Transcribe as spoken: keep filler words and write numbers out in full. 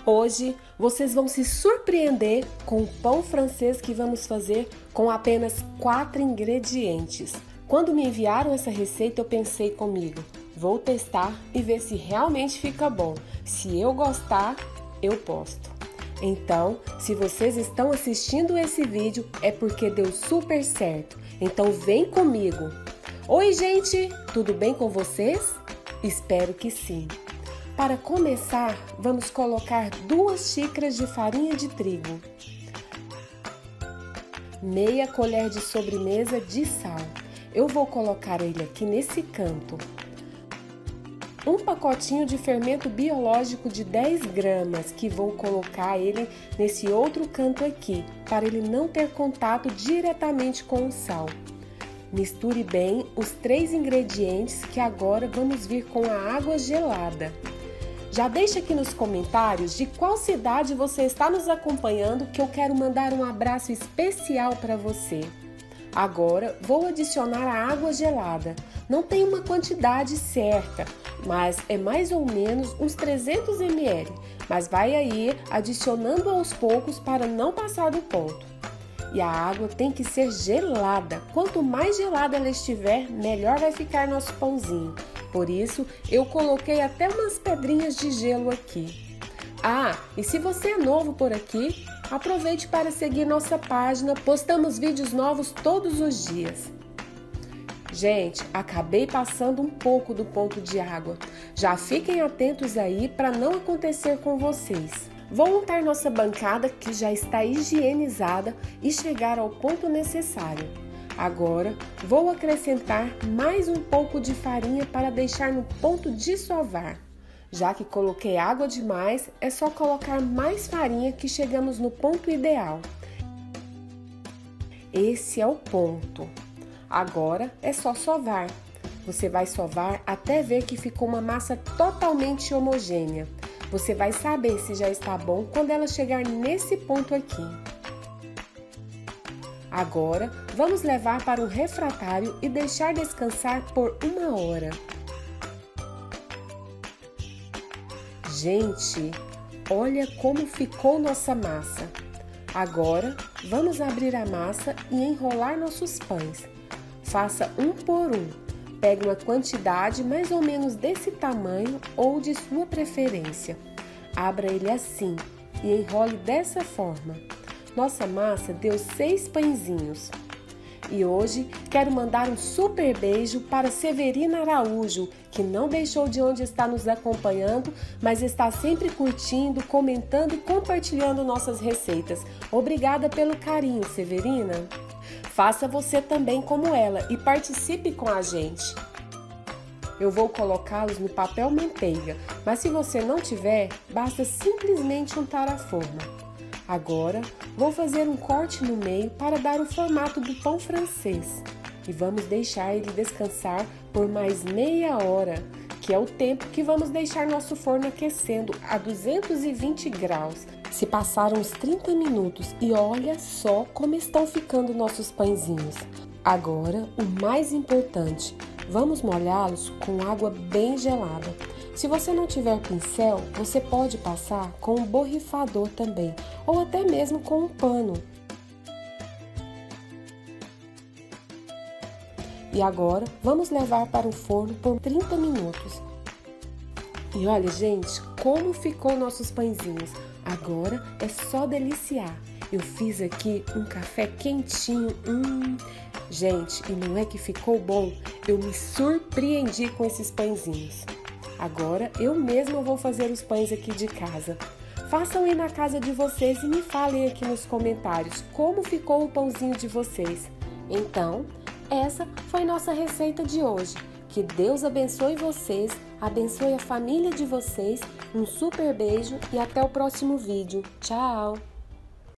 Hoje vocês vão se surpreender com o pão francês que vamos fazer com apenas quatro ingredientes. Quando me enviaram essa receita, eu pensei comigo, vou testar e ver se realmente fica bom. Se eu gostar, eu posto. Então, se vocês estão assistindo esse vídeo, é porque deu super certo. Então vem comigo! Oi, gente! Tudo bem com vocês? Espero que sim. Para começar, vamos colocar duas xícaras de farinha de trigo, meia colher de sobremesa de sal. Eu vou colocar ele aqui nesse canto. Um pacotinho de fermento biológico de dez gramas, que vou colocar ele nesse outro canto aqui, para ele não ter contato diretamente com o sal. Misture bem os três ingredientes que agora vamos vir com a água gelada. Já deixa aqui nos comentários de qual cidade você está nos acompanhando, que eu quero mandar um abraço especial para você. Agora vou adicionar a água gelada. Não tem uma quantidade certa, mas é mais ou menos uns trezentos mililitros, mas vai aí adicionando aos poucos para não passar do ponto. E a água tem que ser gelada. Quanto mais gelada ela estiver, melhor vai ficar nosso pãozinho. Por isso, eu coloquei até umas pedrinhas de gelo aqui. Ah, e se você é novo por aqui, aproveite para seguir nossa página. Postamos vídeos novos todos os dias. Gente, acabei passando um pouco do ponto de água. Já fiquem atentos aí para não acontecer com vocês. Vou untar nossa bancada, que já está higienizada, e chegar ao ponto necessário. Agora, vou acrescentar mais um pouco de farinha para deixar no ponto de sovar. Já que coloquei água demais, é só colocar mais farinha que chegamos no ponto ideal. Esse é o ponto. Agora é só sovar. Você vai sovar até ver que ficou uma massa totalmente homogênea. Você vai saber se já está bom quando ela chegar nesse ponto aqui. Agora, vamos levar para um refratário e deixar descansar por uma hora. Gente, olha como ficou nossa massa. Agora, vamos abrir a massa e enrolar nossos pães. Faça um por um. Pegue uma quantidade mais ou menos desse tamanho ou de sua preferência. Abra ele assim e enrole dessa forma. Nossa massa deu seis pãezinhos. E hoje quero mandar um super beijo para Severina Araújo, que não deixou de onde está nos acompanhando, mas está sempre curtindo, comentando e compartilhando nossas receitas. Obrigada pelo carinho, Severina. Faça você também como ela e participe com a gente. Eu vou colocá-los no papel manteiga, mas se você não tiver, basta simplesmente untar a forma. Agora, vou fazer um corte no meio para dar o formato do pão francês. E vamos deixar ele descansar por mais meia hora, que é o tempo que vamos deixar nosso forno aquecendo a duzentos e vinte graus. Se passaram uns trinta minutos e olha só como estão ficando nossos pãezinhos. Agora, o mais importante, vamos molhá-los com água bem gelada. Se você não tiver pincel, você pode passar com um borrifador também, ou até mesmo com um pano. E agora, vamos levar para o forno por trinta minutos. E olha, gente, como ficou nossos pãezinhos. Agora é só deliciar. Eu fiz aqui um café quentinho. Hum. Gente, e não é que ficou bom? Eu me surpreendi com esses pãezinhos. Agora eu mesma vou fazer os pães aqui de casa. Façam aí na casa de vocês e me falem aqui nos comentários como ficou o pãozinho de vocês. Então, essa foi nossa receita de hoje. Que Deus abençoe vocês, abençoe a família de vocês. Um super beijo e até o próximo vídeo. Tchau!